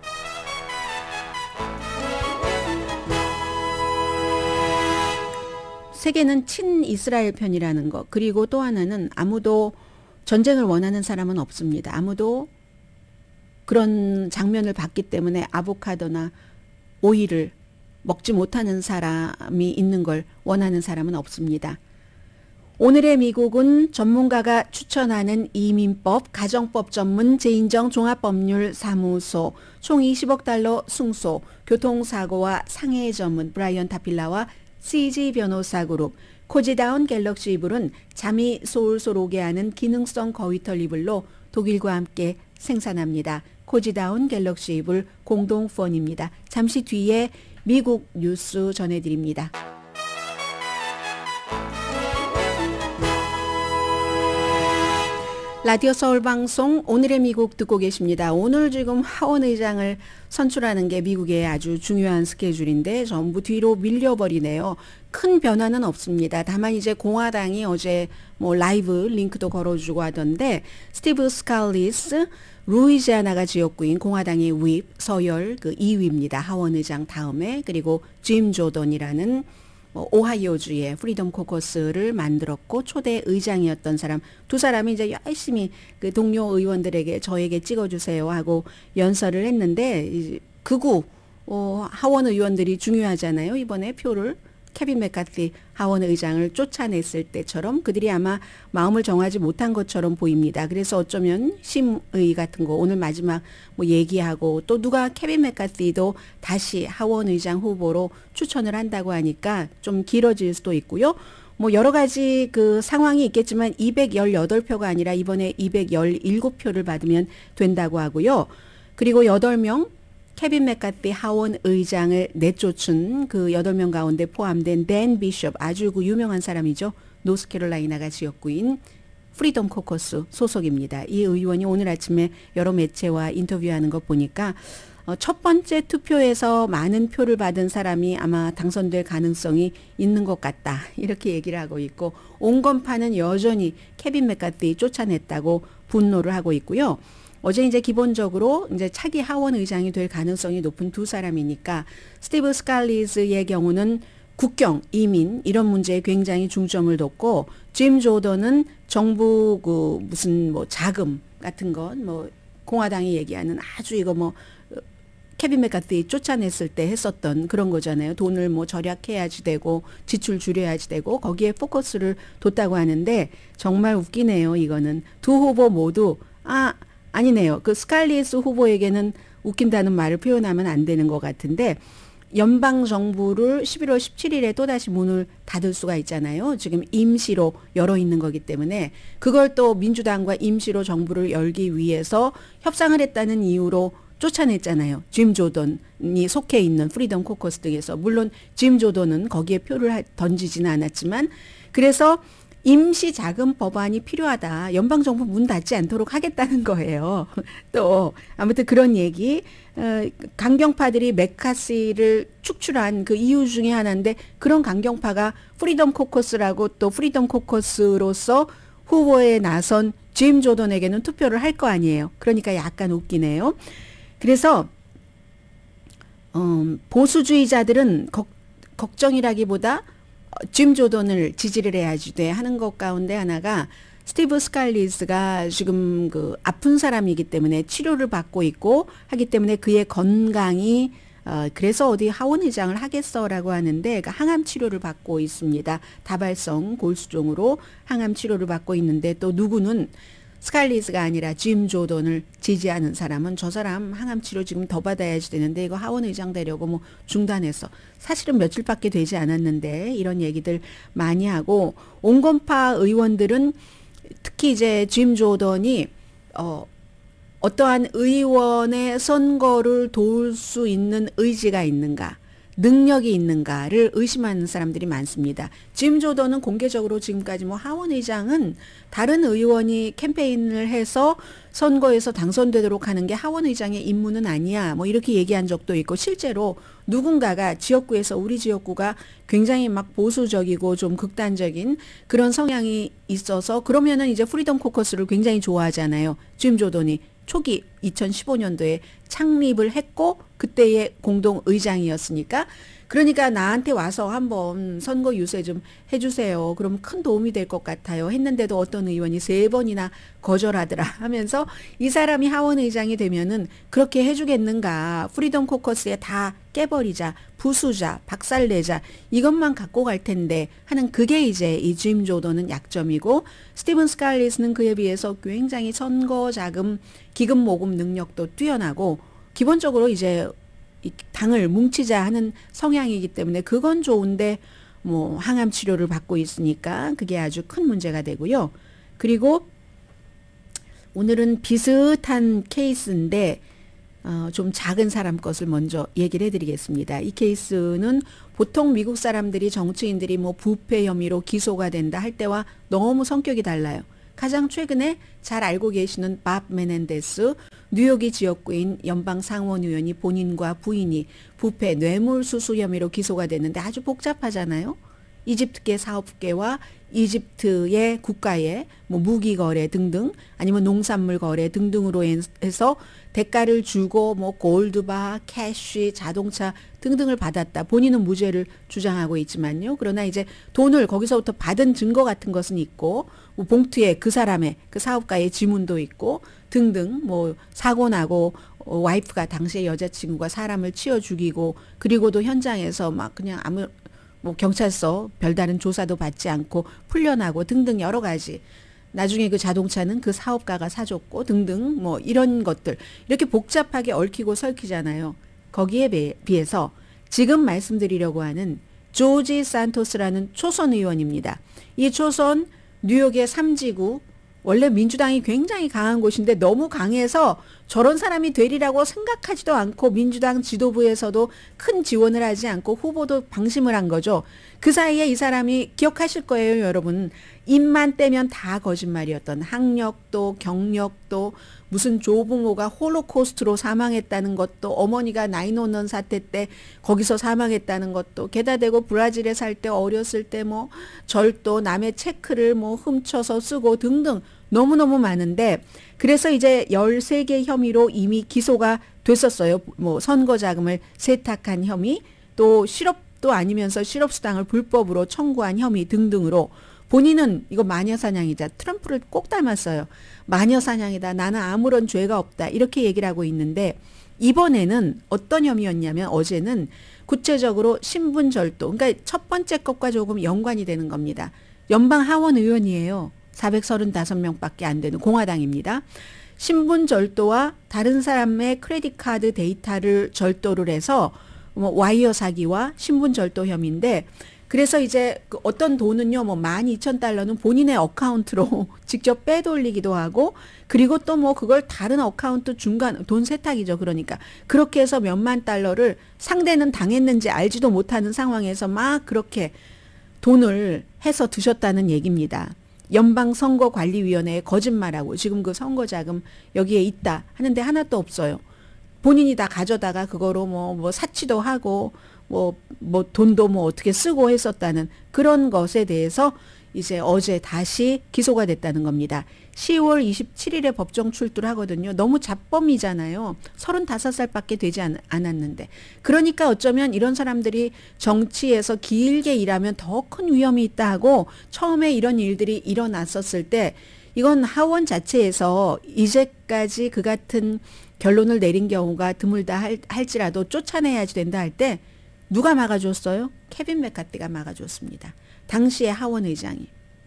Speaker 3: 세계는 친이스라엘 편이라는 것. 그리고 또 하나는 아무도 전쟁을 원하는 사람은 없습니다. 아무도 그런 장면을 봤기 때문에 아보카도나 오이를 먹지 못하는 사람이 있는 걸 원하는 사람은 없습니다. 오늘의 미국은 전문가가 추천하는 이민법, 가정법 전문 제인정 종합법률사무소, 총 20억 달러 승소, 교통사고와 상해 전문 브라이언 타필라와 CG 변호사 그룹, 코지다운 갤럭시 이불은 잠이 솔솔 오게 하는 기능성 거위털 이불로 독일과 함께 생산합니다. 코지다운 갤럭시 이불 공동펀입니다. 잠시 뒤에 미국 뉴스 전해드립니다. 라디오 서울 방송 오늘의 미국 듣고 계십니다. 오늘 지금 하원 의장을 선출하는 게 미국의 아주 중요한 스케줄인데 전부 뒤로 밀려버리네요. 큰 변화는 없습니다. 다만 이제 공화당이 어제 뭐 라이브 링크도 걸어주고 하던데 스티브 스칼리스 루이지아나가 지역구인 공화당의 윕 서열 그 2위입니다. 하원 의장 다음에 그리고 짐 조던이라는 오하이오주의 프리덤 코커스를 만들었고 초대 의장이었던 사람 두 사람이 이제 열심히 그 동료 의원들에게 저에게 찍어주세요 하고 연설을 했는데 극우 하원 의원들이 중요하잖아요. 이번에 표를 케빈 맥카티 하원 의장을 쫓아냈을 때처럼 그들이 아마 마음을 정하지 못한 것처럼 보입니다. 그래서 어쩌면 심의 같은 거 오늘 마지막 뭐 얘기하고 또 누가 케빈 맥카티도 다시 하원 의장 후보로 추천을 한다고 하니까 좀 길어질 수도 있고요. 뭐 여러 가지 그 상황이 있겠지만 218표가 아니라 이번에 217표를 받으면 된다고 하고요. 그리고 8명 케빈 맥카티 하원 의장을 내쫓은 그 8명 가운데 포함된 댄 비숍 아주 그 유명한 사람이죠. 노스캐롤라이나가 지역구인 프리덤 코커스 소속입니다. 이 의원이 오늘 아침에 여러 매체와 인터뷰하는 거 보니까 첫 번째 투표에서 많은 표를 받은 사람이 아마 당선될 가능성이 있는 것 같다. 이렇게 얘기를 하고 있고 온건파는 여전히 케빈 맥카티 쫓아냈다고 분노를 하고 있고요. 어제 이제 기본적으로 이제 차기 하원 의장이 될 가능성이 높은 두 사람이니까 스티브 스칼리스의 경우는 국경, 이민 이런 문제에 굉장히 중점을 뒀고 짐 조던은 정부 그 무슨 뭐 자금 같은 건 뭐 공화당이 얘기하는 아주 이거 뭐 케빈 맥카티 쫓아냈을 때 했었던 그런 거잖아요. 돈을 뭐 절약해야지 되고 지출 줄여야지 되고 거기에 포커스를 뒀다고 하는데 정말 웃기네요. 이거는 두 후보 모두 아니네요. 그 스칼리스 후보에게는 웃긴다는 말을 표현하면 안 되는 것 같은데 연방정부를 11월 17일에 또다시 문을 닫을 수가 있잖아요. 지금 임시로 열어 있는 거기 때문에 그걸 또 민주당과 임시로 정부를 열기 위해서 협상을 했다는 이유로 쫓아냈잖아요. 짐 조던이 속해 있는 프리덤 코커스 등에서 물론 짐 조던은 거기에 표를 던지지는 않았지만 그래서 임시 자금 법안이 필요하다. 연방정부 문 닫지 않도록 하겠다는 거예요. 또 아무튼 그런 얘기 강경파들이 맥카시를 축출한 그 이유 중에 하나인데 그런 강경파가 프리덤 코커스라고 또 프리덤 코커스로서 후보에 나선 짐 조던에게는 투표를 할 거 아니에요. 그러니까 약간 웃기네요. 그래서 보수주의자들은 걱정이라기보다 짐 조던을 지지를 해야지 돼 하는 것 가운데 하나가 스티브 스칼리스가 지금 그 아픈 사람이기 때문에 치료를 받고 있고 하기 때문에 그의 건강이 그래서 어디 하원 의장을 하겠어라고 하는데 그러니까 항암 치료를 받고 있습니다. 다발성 골수종으로 항암 치료를 받고 있는데 또 누구는 스칼리스가 아니라 짐 조던을 지지하는 사람은 저 사람 항암 치료 지금 더 받아야지 되는데 이거 하원 의장 되려고 뭐 중단했어. 사실은 며칠밖에 되지 않았는데 이런 얘기들 많이 하고 온건파 의원들은 특히 이제 짐 조던이 어떠한 의원의 선거를 도울 수 있는 의지가 있는가 능력이 있는가를 의심하는 사람들이 많습니다. 짐 조던은 공개적으로 지금까지 뭐 하원 의장은 다른 의원이 캠페인을 해서 선거에서 당선되도록 하는 게 하원 의장의 임무는 아니야. 뭐 이렇게 얘기한 적도 있고 실제로 누군가가 지역구에서 우리 지역구가 굉장히 막 보수적이고 좀 극단적인 그런 성향이 있어서 그러면은 이제 프리덤 코커스를 굉장히 좋아하잖아요. 짐 조던이 초기 2015년도에 창립을 했고 그때의 공동 의장이었으니까 그러니까 나한테 와서 한번 선거 유세 좀 해주세요. 그럼 큰 도움이 될 것 같아요. 했는데도 어떤 의원이 3번이나 거절하더라 하면서 이 사람이 하원 의장이 되면은 그렇게 해주겠는가. 프리덤 코커스에 다 깨버리자. 부수자. 박살내자. 이것만 갖고 갈 텐데 하는 그게 이제 이 짐 조던은 약점이고 스티븐 스칼리스는 그에 비해서 굉장히 선거 자금 기금 모금 능력도 뛰어나고 기본적으로 이제 당을 뭉치자 하는 성향이기 때문에 그건 좋은데 뭐 항암 치료를 받고 있으니까 그게 아주 큰 문제가 되고요. 그리고 오늘은 비슷한 케이스인데 좀 작은 사람 것을 먼저 얘기를 해드리겠습니다. 이 케이스는 보통 미국 사람들이 정치인들이 뭐 부패 혐의로 기소가 된다 할 때와 너무 성격이 달라요. 가장 최근에 잘 알고 계시는 밥 메넨데스 뉴욕이 지역구인 연방상원의원이 본인과 부인이 부패 뇌물수수 혐의로 기소가 됐는데 아주 복잡하잖아요. 이집트계 사업계와 이집트의 국가의 뭐 무기 거래 등등 아니면 농산물 거래 등등으로 해서 대가를 주고 뭐 골드바, 캐시, 자동차 등등을 받았다. 본인은 무죄를 주장하고 있지만요. 그러나 이제 돈을 거기서부터 받은 증거 같은 것은 있고 뭐 봉투에 그 사람의 그 사업가의 지문도 있고 등등 뭐 사고 나고 와이프가 당시의 여자친구가 사람을 치어 죽이고 그리고도 현장에서 막 그냥 아무 뭐 경찰서 별다른 조사도 받지 않고 풀려나고 등등 여러 가지. 나중에 그 자동차는 그 사업가가 사줬고 등등 뭐 이런 것들 이렇게 복잡하게 얽히고 설키잖아요. 거기에 비해서 지금 말씀드리려고 하는 조지 산토스라는 초선 의원입니다. 이 초선 뉴욕의 3지구 원래 민주당이 굉장히 강한 곳인데 너무 강해서 저런 사람이 되리라고 생각하지도 않고 민주당 지도부에서도 큰 지원을 하지 않고 후보도 방심을 한 거죠. 그 사이에 이 사람이 기억하실 거예요, 여러분. 입만 떼면 다 거짓말이었던 학력도 경력도 무슨 조부모가 홀로코스트로 사망했다는 것도 어머니가 9/11 사태 때 거기서 사망했다는 것도 게다 대고 브라질에 살 때 어렸을 때 뭐 절도 남의 체크를 뭐 훔쳐서 쓰고 등등 너무너무 많은데 그래서 이제 13개 혐의로 이미 기소가 됐었어요. 뭐 선거 자금을 세탁한 혐의 또 실업도 아니면서 실업수당을 불법으로 청구한 혐의 등등으로 본인은 이거 마녀사냥이자 트럼프를 꼭 닮았어요. 마녀사냥이다. 나는 아무런 죄가 없다. 이렇게 얘기를 하고 있는데 이번에는 어떤 혐의였냐면 어제는 구체적으로 신분절도. 그러니까 첫 번째 것과 조금 연관이 되는 겁니다. 연방 하원 의원이에요. 435명밖에 안 되는 공화당입니다. 신분절도와 다른 사람의 크레딧 카드 데이터를 절도를 해서 뭐 와이어 사기와 신분절도 혐의인데 그래서 이제 그 어떤 돈은요, 뭐 12,000달러는 본인의 어카운트로 직접 빼돌리기도 하고, 그리고 또 뭐 그걸 다른 어카운트 중간, 돈 세탁이죠. 그러니까. 그렇게 해서 몇만 달러를 상대는 당했는지 알지도 못하는 상황에서 막 그렇게 돈을 해서 드셨다는 얘기입니다. 연방선거관리위원회에 거짓말하고 지금 그 선거자금 여기에 있다 하는데 하나도 없어요. 본인이 다 가져다가 그거로 뭐 사치도 하고 뭐 돈도 뭐 어떻게 쓰고 했었다는 그런 것에 대해서 이제 어제 다시 기소가 됐다는 겁니다. 10월 27일에 법정 출두를 하거든요. 너무 잡범이잖아요. 35살밖에 되지 않았는데. 그러니까 어쩌면 이런 사람들이 정치에서 길게 일하면 더 큰 위험이 있다 하고 처음에 이런 일들이 일어났었을 때 이건 하원 자체에서 이제까지 그 같은 결론을 내린 경우가 드물다 할지라도 쫓아내야지 된다 할 때 누가 막아줬어요? 케빈 메카티가 막아줬습니다. 당시의 하원 의장이.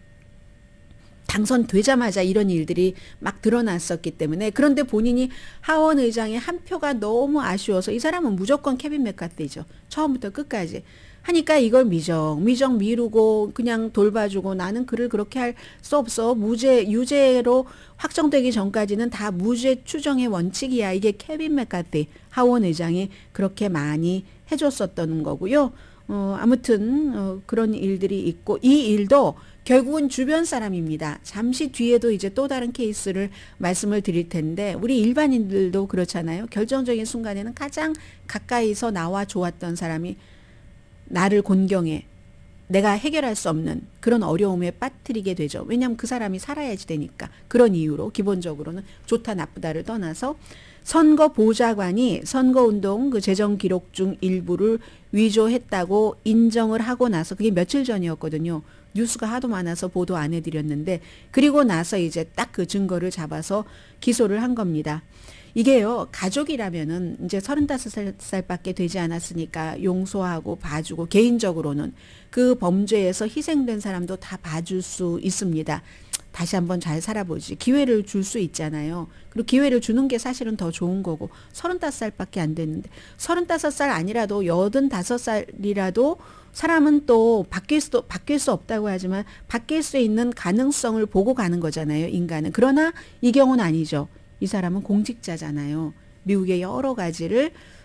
Speaker 3: 당선되자마자 이런 일들이 막 드러났었기 때문에 그런데 본인이 하원 의장의 한 표가 너무 아쉬워서 이 사람은 무조건 케빈 메카티죠. 처음부터 끝까지. 하니까 이걸 미정 미루고 그냥 돌봐주고 나는 그를 그렇게 할 수 없어. 유죄로 확정되기 전까지는 다 무죄 추정의 원칙이야. 이게 케빈 메카티 하원 의장이 그렇게 많이 해줬었던 거고요. 아무튼 그런 일들이 있고 이 일도 결국은 주변 사람입니다. 잠시 뒤에도 이제 또 다른 케이스를 말씀을 드릴 텐데 우리 일반인들도 그렇잖아요. 결정적인 순간에는 가장 가까이서 나와 좋았던 사람이 나를 곤경해 내가 해결할 수 없는 그런 어려움에 빠뜨리게 되죠. 왜냐하면 그 사람이 살아야지 되니까. 그런 이유로 기본적으로는 좋다 나쁘다를 떠나서 선거보좌관이 선거운동 그 재정 기록 중 일부를 위조했다고 인정을 하고 나서 그게 며칠 전이었거든요. 뉴스가 하도 많아서 보도 안 해드렸는데 그리고 나서 이제 딱 그 증거를 잡아서 기소를 한 겁니다. 이게요, 가족이라면은 이제 35살밖에 되지 않았으니까 용서하고 봐주고 개인적으로는 그 범죄에서 희생된 사람도 다 봐줄 수 있습니다. 다시 한번 잘 살아보지. 기회를 줄 수 있잖아요. 그리고 기회를 주는 게 사실은 더 좋은 거고 35살밖에 안 됐는데 35살 아니라도 85살이라도 사람은 또 바뀔 수 없다고 하지만 바뀔 수 있는 가능성을 보고 가는 거잖아요. 인간은. 그러나 이 경우는 아니죠. 이 사람은 공직자잖아요. 미국의 여러 가지를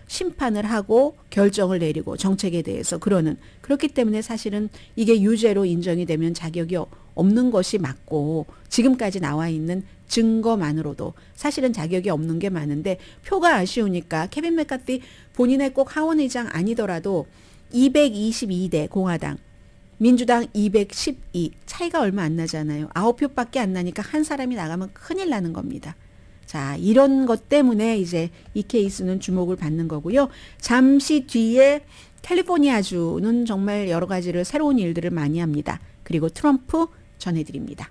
Speaker 3: 심판을 하고 결정을 내리고 정책에 대해서 그렇기 때문에 사실은 이게 유죄로 인정이 되면 자격이 없는 것이 맞고 지금까지 나와 있는 증거만으로도 사실은 자격이 없는 게 많은데 표가 아쉬우니까 케빈 맥카티 본인의 꼭 하원의장 아니더라도 222대 공화당 민주당 212 차이가 얼마 안 나잖아요. 9표밖에 안 나니까 한 사람이 나가면 큰일 나는 겁니다. 자, 이런 것 때문에 이제 이 케이스는 주목을 받는 거고요. 잠시 뒤에 캘리포니아주는 정말 여러 가지를 새로운 일들을 많이 합니다. 그리고 트럼프 전해드립니다.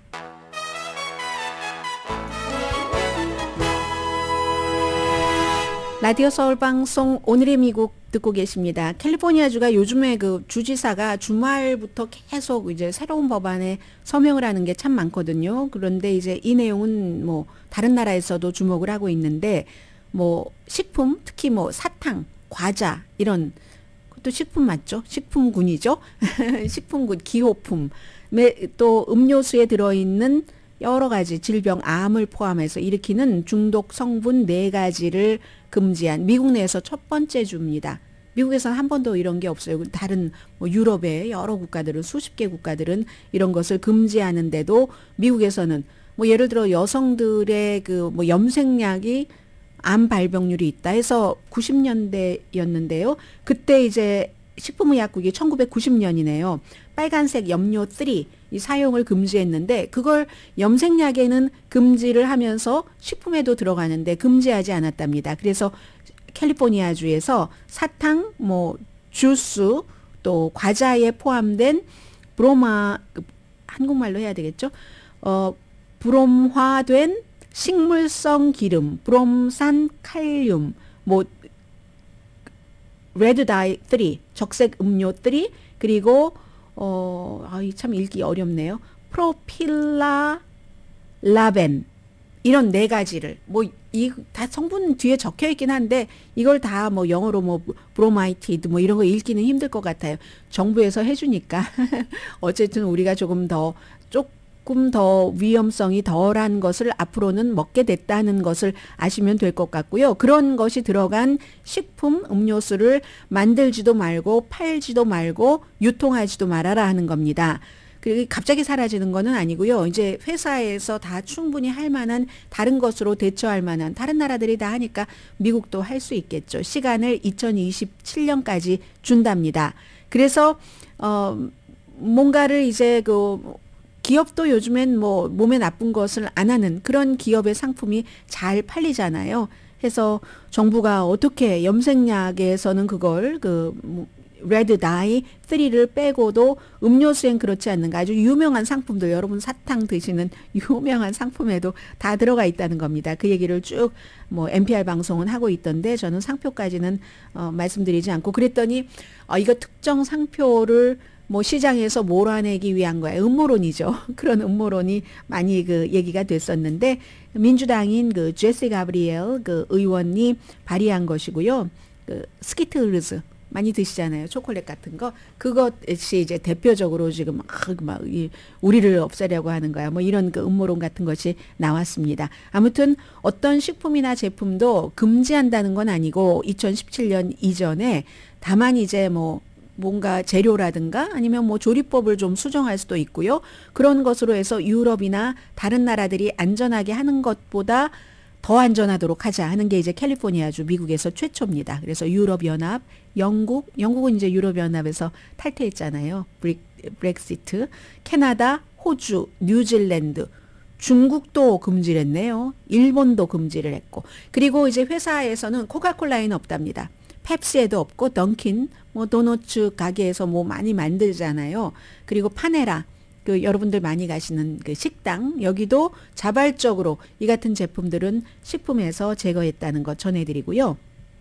Speaker 3: 라디오 서울 방송 오늘의 미국 듣고 계십니다. 캘리포니아주가 요즘에 그 주지사가 주말부터 계속 이제 새로운 법안에 서명을 하는 게 참 많거든요. 그런데 이제 이 내용은 뭐 다른 나라에서도 주목을 하고 있는데 뭐 식품, 특히 뭐 사탕, 과자 이런 것도 식품 맞죠? 식품군이죠. 식품군, 기호품, 또 음료수에 들어있는 여러 가지 질병, 암을 포함해서 일으키는 중독 성분 4가지를 금지한 미국 내에서 첫 번째 주입니다. 미국에서는 한 번도 이런 게 없어요. 다른 뭐 유럽의 여러 국가들은 수십 개 국가들은 이런 것을 금지하는데도 미국에서는 뭐 예를 들어 여성들의 그 뭐 염색약이 암 발병률이 있다 해서 90년대였는데요. 그때 이제 식품의약국이 1990년이네요. 빨간색 염료 3 이 사용을 금지했는데 그걸 염색약에는 금지를 하면서 식품에도 들어가는데 금지하지 않았답니다. 그래서 캘리포니아주에서 사탕, 뭐 주스, 또 과자에 포함된 한국말로 해야 되겠죠? 브롬화된 식물성 기름, 브롬산 칼륨, 뭐 레드 다이 3, 적색 음료 3, 그리고 참 읽기 어렵네요. 프로필라라벤 이런 4가지를 뭐 이 다 성분 뒤에 적혀 있긴 한데 이걸 다 뭐 영어로 뭐 브로마이티드 뭐 이런 거 읽기는 힘들 것 같아요. 정부에서 해주니까 어쨌든 우리가 조금 더 위험성이 덜한 것을 앞으로는 먹게 됐다는 것을 아시면 될 것 같고요. 그런 것이 들어간 식품, 음료수를 만들지도 말고 팔지도 말고 유통하지도 말아라 하는 겁니다. 그게 갑자기 사라지는 거는 아니고요. 이제 회사에서 다 충분히 할 만한 다른 것으로 대처할 만한 다른 나라들이 다 하니까 미국도 할 수 있겠죠. 시간을 2027년까지 준답니다. 그래서 뭔가를 이제 기업도 요즘엔 뭐 몸에 나쁜 것을 안 하는 그런 기업의 상품이 잘 팔리잖아요. 해서 정부가 어떻게 염색약에서는 그걸 레드 다이 3를 빼고도 음료수엔 그렇지 않는가 아주 유명한 상품들 여러분 사탕 드시는 유명한 상품에도 다 들어가 있다는 겁니다. 그 얘기를 쭉 뭐 NPR 방송은 하고 있던데 저는 상표까지는 말씀드리지 않고 그랬더니 이거 특정 상표를 뭐 시장에서 몰아내기 위한 거야. 음모론이죠. 그런 음모론이 많이 얘기가 됐었는데 민주당인 제시 가브리엘 의원이 발의한 것이고요. 스키틀즈 많이 드시잖아요. 초콜릿 같은 거. 그것이 이제 대표적으로 지금 우리를 없애려고 하는 거야. 뭐 이런 음모론 같은 것이 나왔습니다. 아무튼 어떤 식품이나 제품도 금지한다는 건 아니고 2017년 이전에 다만 이제 뭔가 재료라든가 아니면 뭐 조리법을 좀 수정할 수도 있고요. 그런 것으로 해서 유럽이나 다른 나라들이 안전하게 하는 것보다 더 안전하도록 하자 하는 게 이제 캘리포니아주 미국에서 최초입니다. 그래서 유럽연합, 영국은 이제 유럽연합에서 탈퇴했잖아요. 브렉시트, 캐나다, 호주, 뉴질랜드, 중국도 금지를 했네요. 일본도 금지를 했고 그리고 이제 회사에서는 코카콜라에는 없답니다. 펩시에도 없고 던킨, 뭐 도너츠 가게에서 뭐 많이 만들잖아요. 그리고 파네라, 여러분들 많이 가시는 식당 여기도 자발적으로 이 같은 제품들은 식품에서 제거했다는 것 전해드리고요.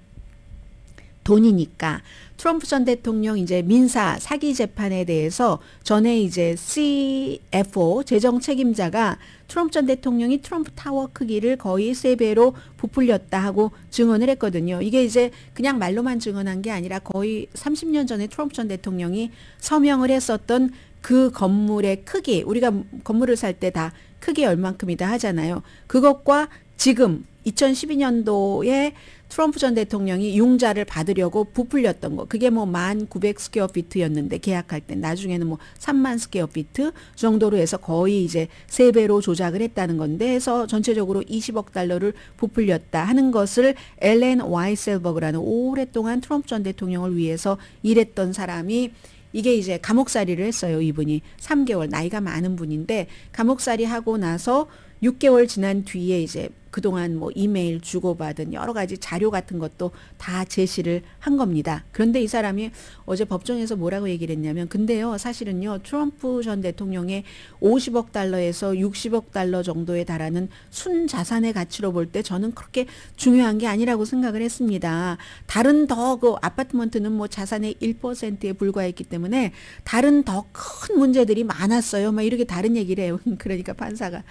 Speaker 3: 돈이니까 트럼프 전 대통령 이제 민사 사기 재판에 대해서 전에 이제 CFO 재정 책임자가 트럼프 전 대통령이 트럼프 타워 크기를 거의 3배로 부풀렸다 하고 증언을 했거든요. 이게 이제 그냥 말로만 증언한 게 아니라 거의 30년 전에 트럼프 전 대통령이 서명을 했었던 그 건물의 크기, 우리가 건물을 살 때 다 크기 얼만큼이다 하잖아요. 그것과 지금 2012년도에 트럼프 전 대통령이 융자를 받으려고 부풀렸던 거. 그게 뭐 1,900 스퀘어피트였는데 계약할 때 나중에는 뭐 3만 스퀘어피트 정도로 해서 거의 이제 3배로 조작을 했다는 건데 해서 전체적으로 20억 달러를 부풀렸다 하는 것을 엘렌 와이셀버그라는 오랫동안 트럼프 전 대통령을 위해서 일했던 사람이 이게 이제 감옥살이를 했어요. 이분이 3개월 나이가 많은 분인데 감옥살이 하고 나서 6개월 지난 뒤에 이제 그동안 뭐 이메일 주고받은 여러 가지 자료 같은 것도 다 제시를 한 겁니다. 그런데 이 사람이 어제 법정에서 뭐라고 얘기를 했냐면 근데요 사실은요 트럼프 전 대통령의 50억 달러에서 60억 달러 정도에 달하는 순자산의 가치로 볼 때 저는 그렇게 중요한 게 아니라고 생각을 했습니다. 다른 더 그 아파트먼트는 뭐 자산의 1%에 불과했기 때문에 다른 더 큰 문제들이 많았어요. 막 이렇게 다른 얘기를 해요. 그러니까 판사가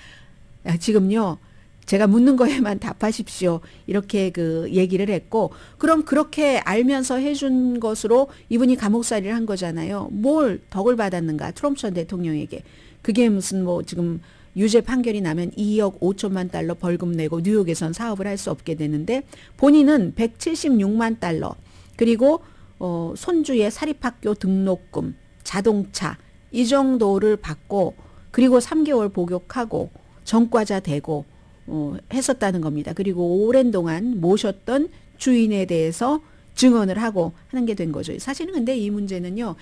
Speaker 3: 지금요 제가 묻는 거에만 답하십시오. 이렇게 그 얘기를 했고 그럼 그렇게 알면서 해준 것으로 이분이 감옥살이를 한 거잖아요. 뭘 덕을 받았는가 트럼프 전 대통령에게. 그게 무슨 뭐 지금 유죄 판결이 나면 2억 5천만 달러 벌금 내고 뉴욕에선 사업을 할 수 없게 되는데 본인은 176만 달러 그리고 손주의 사립학교 등록금 자동차 이 정도를 받고 그리고 3개월 복역하고 전과자 되고 했었다는 겁니다. 그리고 오랜 동안 모셨던 주인에 대해서 증언을 하고 하는 게 된 거죠. 사실은 근데 이 문제는요.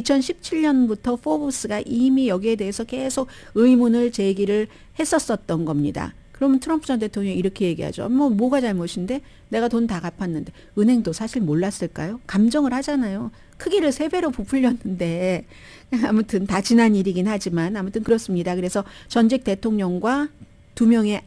Speaker 3: 2017년부터 포브스가 이미 여기에 대해서 계속 의문을 제기를 했었던 겁니다. 그러면 트럼프 전 대통령이 이렇게 얘기하죠. 뭐가 잘못인데 내가 돈 다 갚았는데 은행도 사실 몰랐을까요? 감정을 하잖아요. 크기를 3배로 부풀렸는데 아무튼 다 지난 일이긴 하지만 아무튼 그렇습니다. 그래서 전직 대통령과 2명의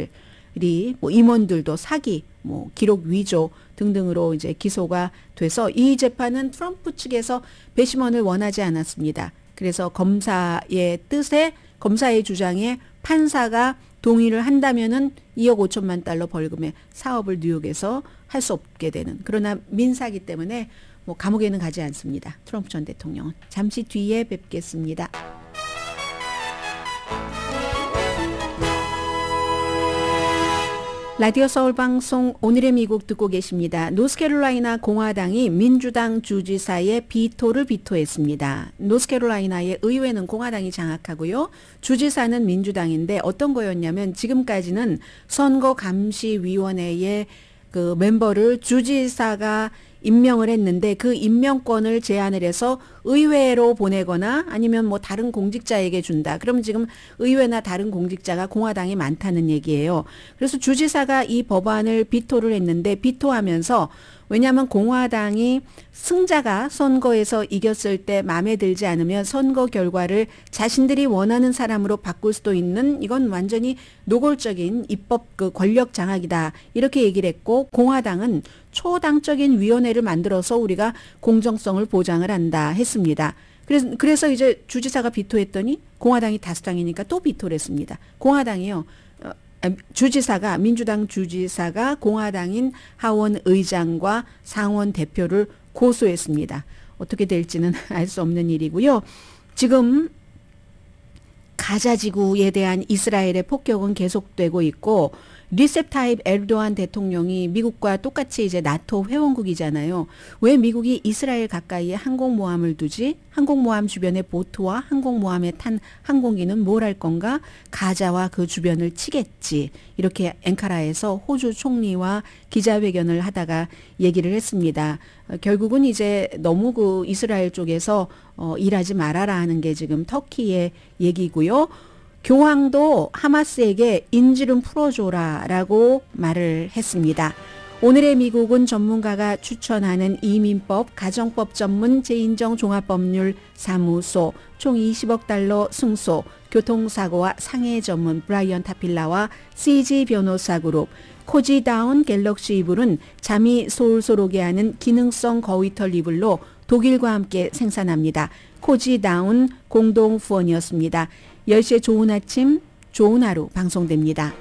Speaker 3: 아들이 뭐 임원들도 사기, 뭐 기록 위조 등등으로 이제 기소가 돼서 이 재판은 트럼프 측에서 배심원을 원하지 않았습니다. 그래서 검사의 뜻에 검사의 주장에 판사가 동의를 한다면은 2억 5천만 달러 벌금에 사업을 뉴욕에서 할 수 없게 되는 그러나 민사기 때문에 뭐 감옥에는 가지 않습니다. 트럼프 전 대통령은. 잠시 뒤에 뵙겠습니다. 라디오 서울 방송 오늘의 미국 듣고 계십니다. 노스캐롤라이나 공화당이 민주당 주지사의 비토를 비토했습니다. 노스캐롤라이나의 의회는 공화당이 장악하고요. 주지사는 민주당인데 어떤 거였냐면 지금까지는 선거감시위원회의 그 멤버를 주지사가 임명을 했는데 그 임명권을 제한을 해서 의회로 보내거나 아니면 뭐 다른 공직자에게 준다. 그럼 지금 의회나 다른 공직자가 공화당이 많다는 얘기예요. 그래서 주지사가 이 법안을 비토를 했는데 비토하면서 왜냐하면 공화당이 승자가 선거에서 이겼을 때 마음에 들지 않으면 선거 결과를 자신들이 원하는 사람으로 바꿀 수도 있는 이건 완전히 노골적인 입법 그 권력 장악이다. 이렇게 얘기를 했고 공화당은 초당적인 위원회를 만들어서 우리가 공정성을 보장을 한다 했습니다. 그래서 이제 주지사가 비토했더니 공화당이 다수당이니까 또 비토를 했습니다. 공화당이요. 주지사가 민주당 주지사가 공화당인 하원 의장과 상원 대표를 고소했습니다. 어떻게 될지는 알 수 없는 일이고요. 지금 가자 지구에 대한 이스라엘의 폭격은 계속되고 있고 리셉 타입 에르도안 대통령이 미국과 똑같이 이제 나토 회원국이잖아요. 왜 미국이 이스라엘 가까이에 항공모함을 두지? 항공모함 주변에 보트와 항공모함에 탄 항공기는 뭘 할 건가? 가자와 그 주변을 치겠지. 이렇게 앵카라에서 호주 총리와 기자회견을 하다가 얘기를 했습니다. 결국은 이제 너무 그 이스라엘 쪽에서 일하지 말아라 하는 게 지금 터키의 얘기고요. 교황도 하마스에게 인질은 풀어줘라라고 말을 했습니다. 오늘의 미국은 전문가가 추천하는 이민법, 가정법 전문 재인정 종합법률 사무소, 총 20억 달러 승소, 교통사고와 상해 전문 브라이언 타필라와 CG 변호사 그룹, 코지다운 갤럭시 이불은 잠이 솔솔 오게 하는 기능성 거위털 이불로 독일과 함께 생산합니다. 코지다운 공동 후원이었습니다. 10시에 좋은 아침, 좋은 하루 방송됩니다.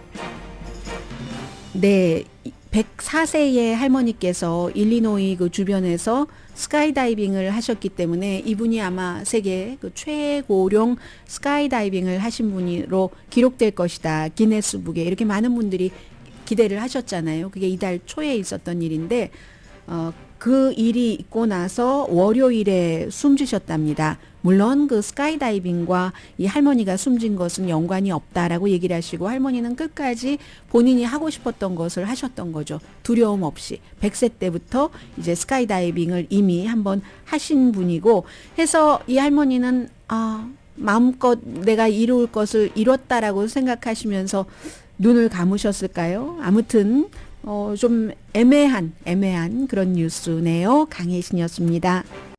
Speaker 3: 네, 104세의 할머니께서 일리노이 그 주변에서 스카이다이빙을 하셨기 때문에 이분이 아마 세계 그 최고령 스카이다이빙을 하신 분으로 기록될 것이다. 기네스북에 이렇게 많은 분들이 기대를 하셨잖아요. 그게 이달 초에 있었던 일인데 그 일이 있고 나서 월요일에 숨지셨답니다. 물론 그 스카이다이빙과 이 할머니가 숨진 것은 연관이 없다라고 얘기를 하시고 할머니는 끝까지 본인이 하고 싶었던 것을 하셨던 거죠. 두려움 없이 100세 때부터 이제 스카이다이빙을 이미 한번 하신 분이고 해서 이 할머니는 마음껏 내가 이룰 것을 이뤘다라고 생각하시면서 눈을 감으셨을까요? 아무튼 좀 애매한 그런 뉴스네요. 강혜신이었습니다.